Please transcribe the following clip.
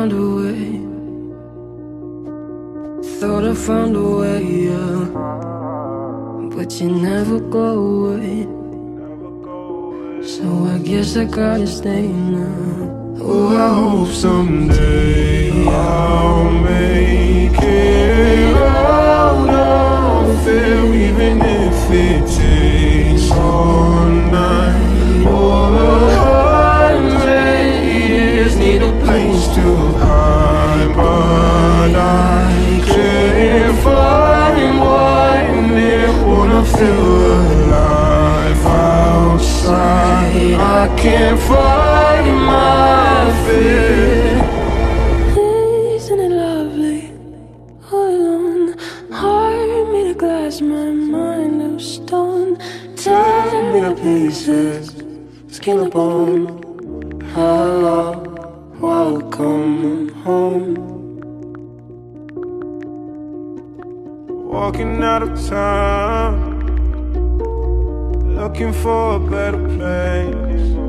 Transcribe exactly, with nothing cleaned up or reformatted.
find a way. Thought I found a way, yeah. But you never go away. So I guess I gotta stay now. Oh, I hope someday I'll make it out of it, even if it takes all night or a hundred years. Need a place to hide, but I can't find one there. Wanna feel alive outside. I can't find my fear. Isn't it lovely? All alone, heart made of glass, my mind of stone. Tear me to pieces, skin and bone. Hello, welcome home. Walking out of town, looking for a better place.